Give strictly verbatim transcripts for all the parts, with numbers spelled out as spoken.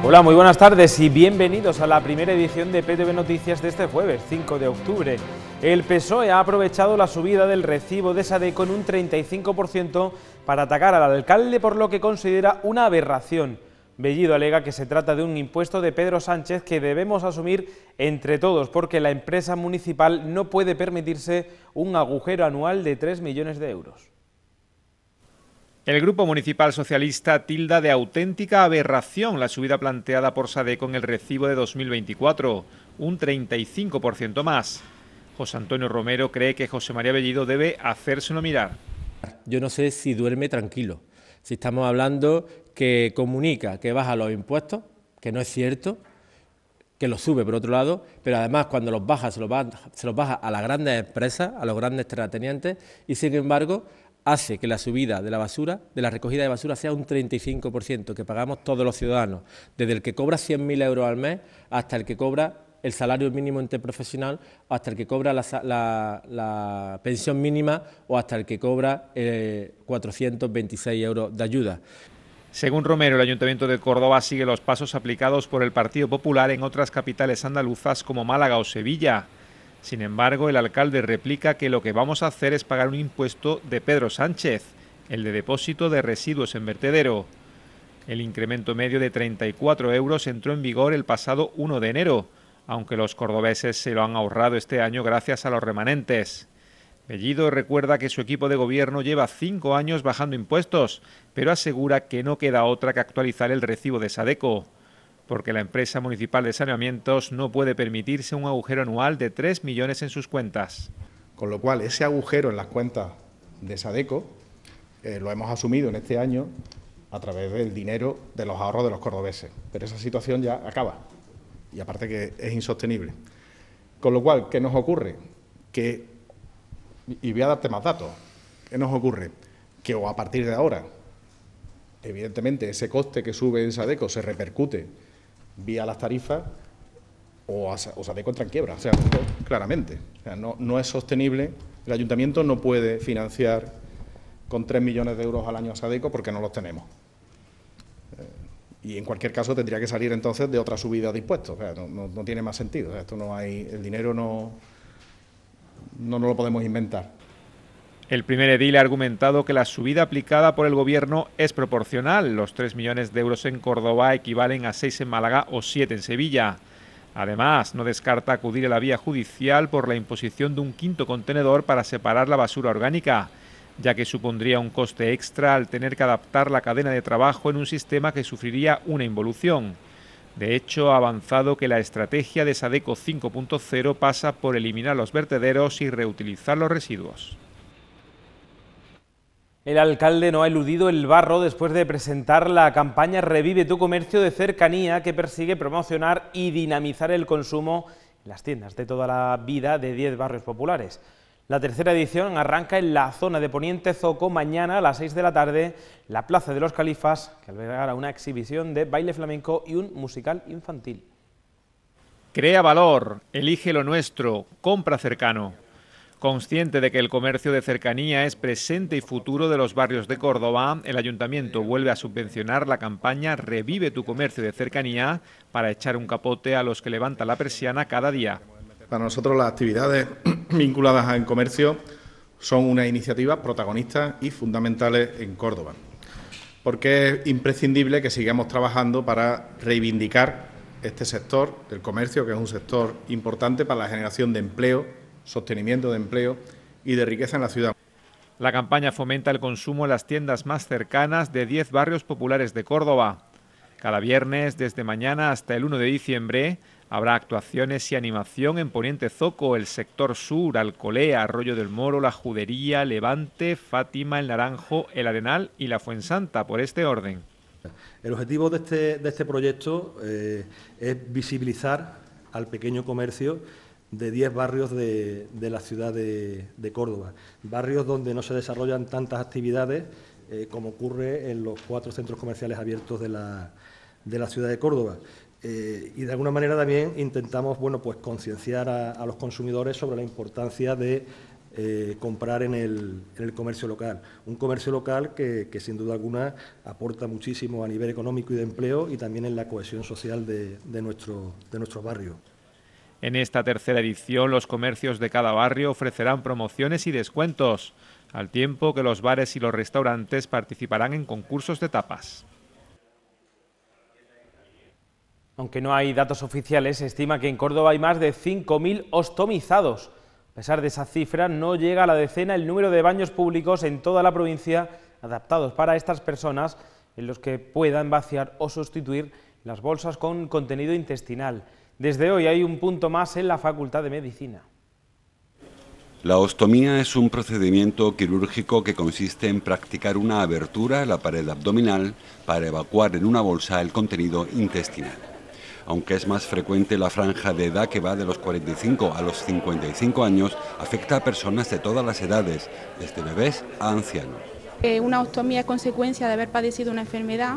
Hola, muy buenas tardes y bienvenidos a la primera edición de P T V Noticias de este jueves, cinco de octubre. El P S O E ha aprovechado la subida del recibo de SADECO en un treinta y cinco por ciento para atacar al alcalde por lo que considera una aberración. Bellido alega que se trata de un impuesto de Pedro Sánchez que debemos asumir entre todos porque la empresa municipal no puede permitirse un agujero anual de tres millones de euros. El Grupo Municipal Socialista tilda de auténtica aberración la subida planteada por SADECO en el recibo de dos mil veinticuatro, un treinta y cinco por ciento más. José Antonio Romero cree que José María Bellido debe hacérselo mirar. Yo no sé si duerme tranquilo, si estamos hablando que comunica que baja los impuestos, que no es cierto, que los sube por otro lado, pero además cuando los baja se los baja, se los baja a las grandes empresas, a los grandes terratenientes, y sin embargo hace que la subida de la basura, de la recogida de basura, sea un treinta y cinco por ciento que pagamos todos los ciudadanos, desde el que cobra cien mil euros al mes hasta el que cobra el salario mínimo interprofesional, hasta el que cobra la, la, la pensión mínima o hasta el que cobra eh, cuatrocientos veintiséis euros de ayuda. Según Romero, el Ayuntamiento de Córdoba sigue los pasos aplicados por el Partido Popular en otras capitales andaluzas como Málaga o Sevilla. Sin embargo, el alcalde replica que lo que vamos a hacer es pagar un impuesto de Pedro Sánchez, el de depósito de residuos en vertedero. El incremento medio de treinta y cuatro euros entró en vigor el pasado uno de enero, aunque los cordobeses se lo han ahorrado este año gracias a los remanentes. Bellido recuerda que su equipo de gobierno lleva cinco años bajando impuestos, pero asegura que no queda otra que actualizar el recibo de SADECO, porque la empresa municipal de saneamientos no puede permitirse un agujero anual de tres millones en sus cuentas. Con lo cual, ese agujero en las cuentas de SADECO eh, lo hemos asumido en este año a través del dinero de los ahorros de los cordobeses. Pero esa situación ya acaba y aparte que es insostenible. Con lo cual, ¿qué nos ocurre? Que, y voy a darte más datos, ¿qué nos ocurre? Que o a partir de ahora, evidentemente, ese coste que sube en SADECO se repercute vía las tarifas o, a, o SADECO entra en quiebra, o sea, claramente. O sea, no, no es sostenible, el Ayuntamiento no puede financiar con tres millones de euros al año a SADECO porque no los tenemos. Eh, y en cualquier caso tendría que salir entonces de otra subida de impuestos, o sea, no, no, no tiene más sentido, o sea, esto no hay, el dinero no, no nos lo podemos inventar. El primer edil ha argumentado que la subida aplicada por el Gobierno es proporcional. Los tres millones de euros en Córdoba equivalen a seis en Málaga o siete en Sevilla. Además, no descarta acudir a la vía judicial por la imposición de un quinto contenedor para separar la basura orgánica, ya que supondría un coste extra al tener que adaptar la cadena de trabajo en un sistema que sufriría una involución. De hecho, ha avanzado que la estrategia de SADECO cinco punto cero pasa por eliminar los vertederos y reutilizar los residuos. El alcalde no ha eludido el barro después de presentar la campaña Revive tu comercio de cercanía que persigue promocionar y dinamizar el consumo en las tiendas de toda la vida de diez barrios populares. La tercera edición arranca en la zona de Poniente Zoco mañana a las seis de la tarde, la Plaza de los Califas, que albergará una exhibición de baile flamenco y un musical infantil. Crea valor, elige lo nuestro, compra cercano. Consciente de que el comercio de cercanía es presente y futuro de los barrios de Córdoba, el Ayuntamiento vuelve a subvencionar la campaña Revive tu comercio de cercanía para echar un capote a los que levantan la persiana cada día. Para nosotros las actividades vinculadas al comercio son una iniciativa protagonista y fundamentales en Córdoba, porque es imprescindible que sigamos trabajando para reivindicar este sector del comercio, que es un sector importante para la generación de empleo, sostenimiento de empleo y de riqueza en la ciudad. La campaña fomenta el consumo en las tiendas más cercanas de diez barrios populares de Córdoba. Cada viernes, desde mañana hasta el uno de diciembre, habrá actuaciones y animación en Poniente Zoco, el sector sur, Alcolea, Arroyo del Moro, La Judería, Levante, Fátima, El Naranjo, El Arenal y La Fuensanta, por este orden. El objetivo de este, de este proyecto eh, es visibilizar al pequeño comercio de diez barrios de, de la ciudad de, de Córdoba, barrios donde no se desarrollan tantas actividades eh, como ocurre en los cuatro centros comerciales abiertos de la, de la ciudad de Córdoba. Eh, y de alguna manera también intentamos bueno, pues concienciar a, a los consumidores sobre la importancia de eh, comprar en el, en el comercio local. Un comercio local que, que sin duda alguna aporta muchísimo a nivel económico y de empleo y también en la cohesión social de, de, nuestro, de nuestros barrios. En esta tercera edición, los comercios de cada barrio ofrecerán promociones y descuentos, al tiempo que los bares y los restaurantes participarán en concursos de tapas. Aunque no hay datos oficiales, se estima que en Córdoba hay más de cinco mil ostomizados. A pesar de esa cifra, no llega a la decena el número de baños públicos en toda la provincia adaptados para estas personas, en los que puedan vaciar o sustituir las bolsas con contenido intestinal. Desde hoy hay un punto más en la Facultad de Medicina. La ostomía es un procedimiento quirúrgico que consiste en practicar una abertura en la pared abdominal para evacuar en una bolsa el contenido intestinal. Aunque es más frecuente, la franja de edad que va de los cuarenta y cinco a los cincuenta y cinco años afecta a personas de todas las edades, desde bebés a ancianos. Eh, una ostomía es consecuencia de haber padecido una enfermedad,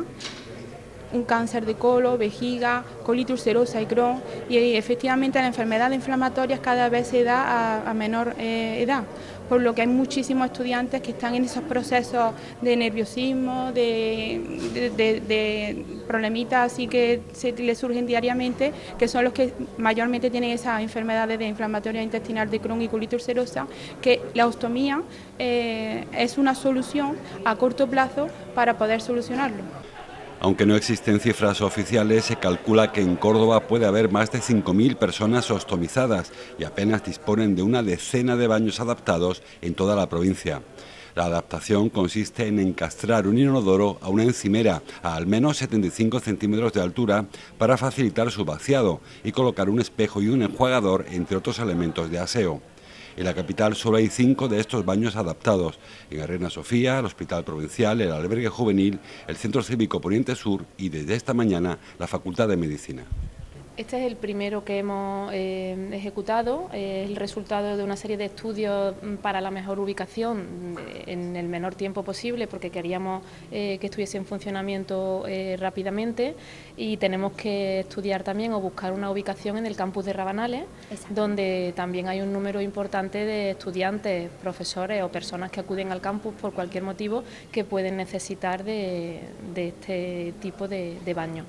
un cáncer de colon, vejiga, colitis ulcerosa y Crohn, y efectivamente la enfermedad inflamatoria cada vez se da a, a menor eh, edad, por lo que hay muchísimos estudiantes que están en esos procesos de nerviosismo, de, de, de, de problemitas así que se les surgen diariamente, que son los que mayormente tienen esas enfermedades de inflamatoria intestinal de Crohn y colitis ulcerosa, que la ostomía eh, es una solución a corto plazo para poder solucionarlo. Aunque no existen cifras oficiales, se calcula que en Córdoba puede haber más de cinco mil personas ostomizadas y apenas disponen de una decena de baños adaptados en toda la provincia. La adaptación consiste en encastrar un inodoro a una encimera a al menos setenta y cinco centímetros de altura para facilitar su vaciado y colocar un espejo y un enjuagador, entre otros elementos de aseo. En la capital solo hay cinco de estos baños adaptados, en la Reina Sofía, el Hospital Provincial, el Albergue Juvenil, el Centro Cívico Poniente Sur y desde esta mañana la Facultad de Medicina. Este es el primero que hemos eh, ejecutado, es el resultado de una serie de estudios para la mejor ubicación en el menor tiempo posible, porque queríamos eh, que estuviese en funcionamiento eh, rápidamente, y tenemos que estudiar también o buscar una ubicación en el campus de Rabanales, Exacto. donde también hay un número importante de estudiantes, profesores o personas que acuden al campus por cualquier motivo que pueden necesitar de, de este tipo de, de baño.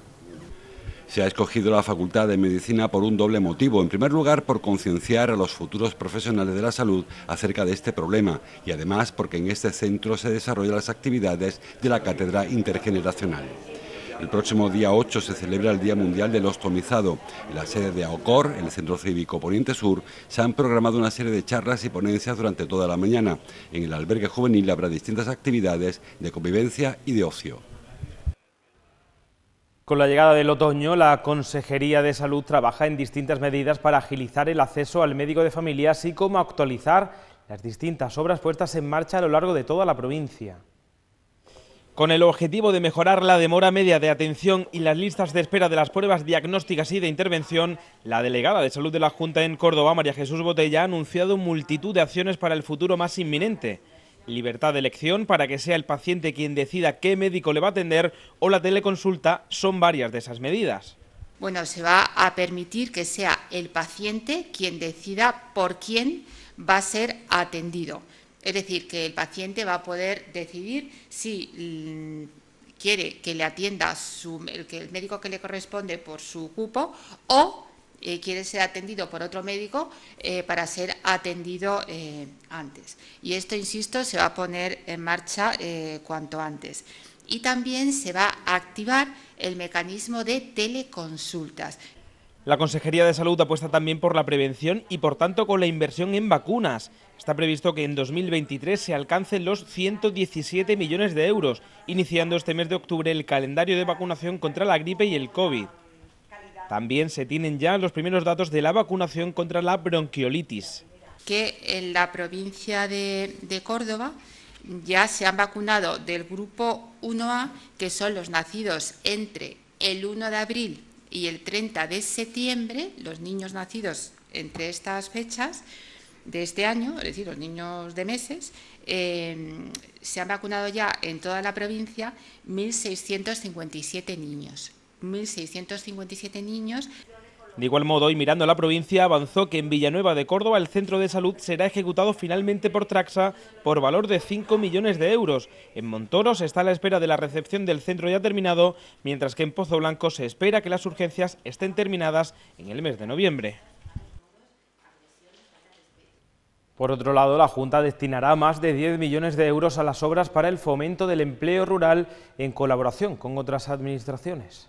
Se ha escogido la Facultad de Medicina por un doble motivo. En primer lugar, por concienciar a los futuros profesionales de la salud acerca de este problema y además porque en este centro se desarrollan las actividades de la Cátedra Intergeneracional. El próximo día ocho se celebra el Día Mundial del Ostomizado. En la sede de AOCOR, en el Centro Cívico Poniente Sur, se han programado una serie de charlas y ponencias durante toda la mañana. En el Albergue Juvenil habrá distintas actividades de convivencia y de ocio. Con la llegada del otoño, la Consejería de Salud trabaja en distintas medidas para agilizar el acceso al médico de familia, así como actualizar las distintas obras puestas en marcha a lo largo de toda la provincia. Con el objetivo de mejorar la demora media de atención y las listas de espera de las pruebas diagnósticas y de intervención, la delegada de Salud de la Junta en Córdoba, María Jesús Botella, ha anunciado multitud de acciones para el futuro más inminente. Libertad de elección para que sea el paciente quien decida qué médico le va a atender, o la teleconsulta son varias de esas medidas. Bueno, se va a permitir que sea el paciente quien decida por quién va a ser atendido. Es decir, que el paciente va a poder decidir si mmm, quiere que le atienda su, el, que el médico que le corresponde por su cupo o Eh, quiere ser atendido por otro médico eh, para ser atendido eh, antes. Y esto, insisto, se va a poner en marcha eh, cuanto antes. Y también se va a activar el mecanismo de teleconsultas. La Consejería de Salud apuesta también por la prevención y, por tanto, con la inversión en vacunas. Está previsto que en dos mil veintitrés se alcancen los ciento diecisiete millones de euros, iniciando este mes de octubre el calendario de vacunación contra la gripe y el COVID. También se tienen ya los primeros datos de la vacunación contra la bronquiolitis. Que en la provincia de, de Córdoba ya se han vacunado del grupo uno A, que son los nacidos entre el uno de abril y el treinta de septiembre, los niños nacidos entre estas fechas de este año, es decir, los niños de meses, eh, se han vacunado ya en toda la provincia mil seiscientos cincuenta y siete niños. mil seiscientos cincuenta y siete niños. De igual modo, y mirando a la provincia, avanzó que en Villanueva de Córdoba el centro de salud será ejecutado finalmente por Traxa por valor de cinco millones de euros. En Montoro se está a la espera de la recepción del centro ya terminado, mientras que en Pozo Blanco se espera que las urgencias estén terminadas en el mes de noviembre. Por otro lado, la Junta destinará más de diez millones de euros a las obras para el fomento del empleo rural en colaboración con otras administraciones.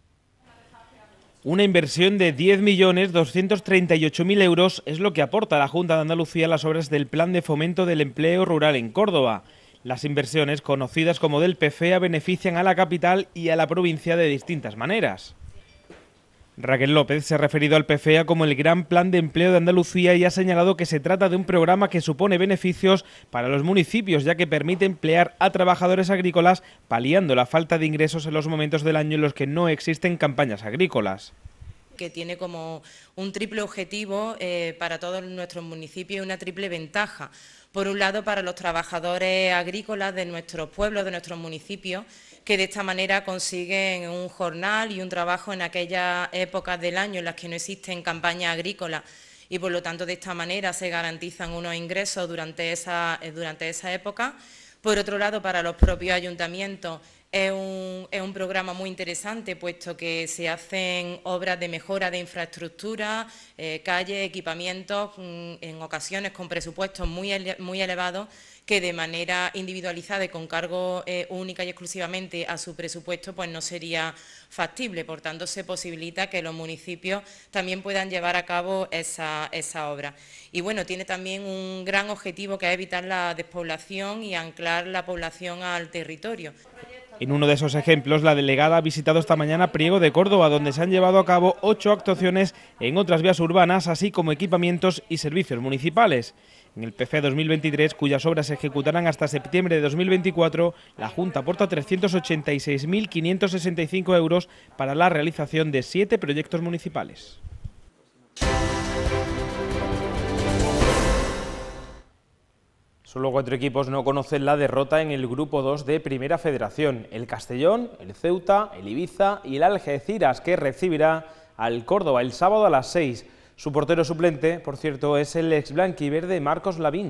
Una inversión de diez millones doscientos treinta y ocho mil euros es lo que aporta la Junta de Andalucía a las obras del Plan de Fomento del Empleo Rural en Córdoba. Las inversiones, conocidas como del P F E A, benefician a la capital y a la provincia de distintas maneras. Raquel López se ha referido al P F E A como el Gran Plan de Empleo de Andalucía y ha señalado que se trata de un programa que supone beneficios para los municipios, ya que permite emplear a trabajadores agrícolas, paliando la falta de ingresos en los momentos del año en los que no existen campañas agrícolas. Que tiene como un triple objetivo eh, para todos nuestros municipios y una triple ventaja. Por un lado, para los trabajadores agrícolas de nuestros pueblos, de nuestros municipios, que de esta manera consiguen un jornal y un trabajo en aquellas épocas del año en las que no existen campañas agrícolas y, por lo tanto, de esta manera se garantizan unos ingresos durante esa, durante esa época. Por otro lado, para los propios ayuntamientos, Es un, es un programa muy interesante, puesto que se hacen obras de mejora de infraestructura, eh, calles, equipamientos, mm, en ocasiones con presupuestos muy, ele muy elevados, que de manera individualizada y con cargo eh, única y exclusivamente a su presupuesto, pues no sería factible. Por tanto, se posibilita que los municipios también puedan llevar a cabo esa, esa obra. Y bueno, tiene también un gran objetivo, que es evitar la despoblación y anclar la población al territorio. En uno de esos ejemplos, la delegada ha visitado esta mañana Priego de Córdoba, donde se han llevado a cabo ocho actuaciones en otras vías urbanas, así como equipamientos y servicios municipales. En el P F E A dos mil veintitrés, cuyas obras se ejecutarán hasta septiembre de dos mil veinticuatro, la Junta aporta trescientos ochenta y seis mil quinientos sesenta y cinco euros para la realización de siete proyectos municipales. Solo cuatro equipos no conocen la derrota en el Grupo dos de Primera Federación: el Castellón, el Ceuta, el Ibiza y el Algeciras, que recibirá al Córdoba el sábado a las seis. Su portero suplente, por cierto, es el ex blanquiverde Marcos Lavín.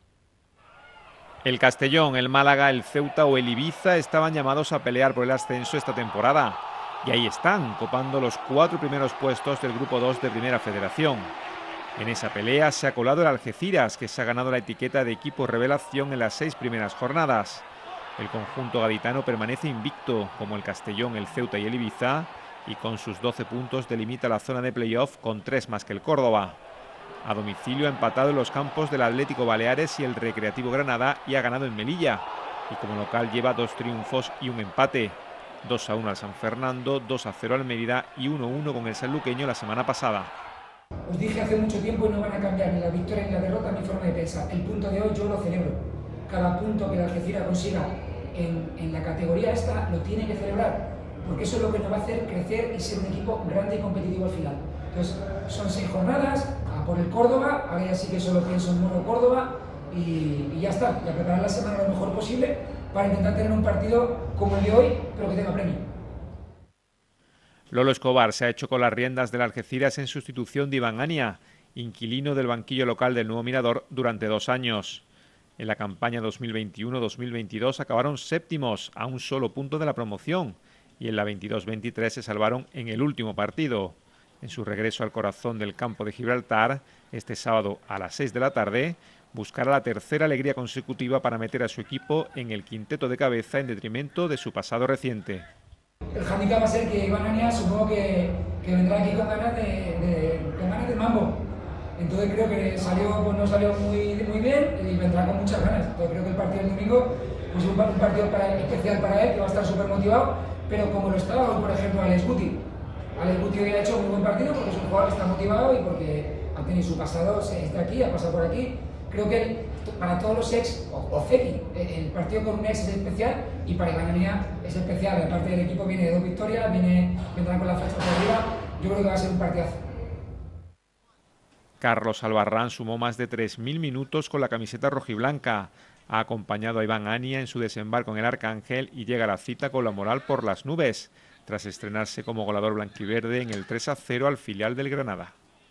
El Castellón, el Málaga, el Ceuta o el Ibiza estaban llamados a pelear por el ascenso esta temporada. Y ahí están, copando los cuatro primeros puestos del Grupo dos de Primera Federación. En esa pelea se ha colado el Algeciras, que se ha ganado la etiqueta de equipo revelación en las seis primeras jornadas. El conjunto gaditano permanece invicto, como el Castellón, el Ceuta y el Ibiza, y con sus doce puntos delimita la zona de playoff con tres más que el Córdoba. A domicilio ha empatado en los campos del Atlético Baleares y el Recreativo Granada y ha ganado en Melilla. Y como local lleva dos triunfos y un empate. dos a uno al San Fernando, dos a cero al Mérida y uno a uno con el sanluqueño la semana pasada. Os dije hace mucho tiempo y no van a cambiar ni la victoria ni la derrota mi forma de pensar. El punto de hoy yo lo celebro. Cada punto que la Algeciras consiga en, en la categoría esta lo tiene que celebrar, porque eso es lo que nos va a hacer crecer y ser un equipo grande y competitivo al final. Entonces, son seis jornadas, a por el Córdoba, ahora ya sí que solo pienso en mono Córdoba y, y ya está, y a preparar la semana lo mejor posible para intentar tener un partido como el de hoy, pero que tenga premio. Lolo Escobar se ha hecho con las riendas del Algeciras en sustitución de Iván Ania, inquilino del banquillo local del Nuevo Mirador durante dos años. En la campaña dos mil veintiuno dos mil veintidós acabaron séptimos a un solo punto de la promoción y en la veintidós veintitrés se salvaron en el último partido. En su regreso al corazón del campo de Gibraltar, este sábado a las seis de la tarde, buscará la tercera alegría consecutiva para meter a su equipo en el quinteto de cabeza en detrimento de su pasado reciente. El handicap va a ser que Iván Ania supongo que, que vendrá aquí con ganas de, de, con ganas de mambo. Entonces creo que salió, pues no salió muy, muy bien y vendrá con muchas ganas. Entonces creo que el partido del domingo pues es un, un partido para, especial para él, que va a estar súper motivado, pero como lo estaba hoy, por ejemplo, Alex Guti. Alex Guti hoy ha hecho un muy buen partido porque es un jugador que está motivado y porque ha tenido su pasado, está aquí, ha pasado por aquí. Creo que para todos los ex, o, o Zeki, el partido con un ex es especial y para Iván Ania es especial. Aparte del equipo viene de dos victorias, viene, vendrá con la flecha por arriba. Yo creo que va a ser un partidazo. Carlos Albarrán sumó más de tres mil minutos con la camiseta rojiblanca. Ha acompañado a Iván Ania en su desembarco en el Arcángel y llega a la cita con la moral por las nubes. tras estrenarse como goleador blanquiverde en el tres a cero al filial del Granada.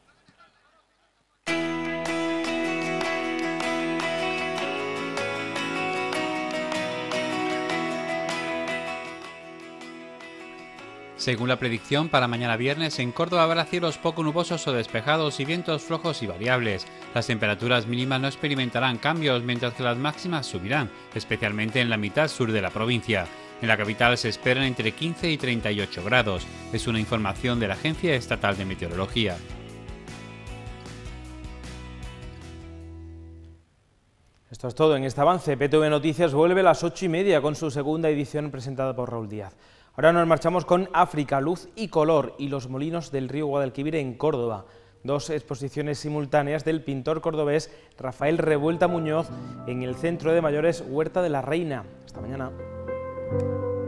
Según la predicción, para mañana viernes en Córdoba habrá cielos poco nubosos o despejados y vientos flojos y variables. Las temperaturas mínimas no experimentarán cambios, mientras que las máximas subirán, especialmente en la mitad sur de la provincia. En la capital se esperan entre quince y treinta y ocho grados. Es una información de la Agencia Estatal de Meteorología. Esto es todo en este avance. P T V Noticias vuelve a las ocho y media con su segunda edición presentada por Raúl Díaz. Ahora nos marchamos con África, Luz y Color y los molinos del río Guadalquivir en Córdoba. Dos exposiciones simultáneas del pintor cordobés Rafael Revuelta Muñoz en el Centro de Mayores Huerta de la Reina. Hasta mañana.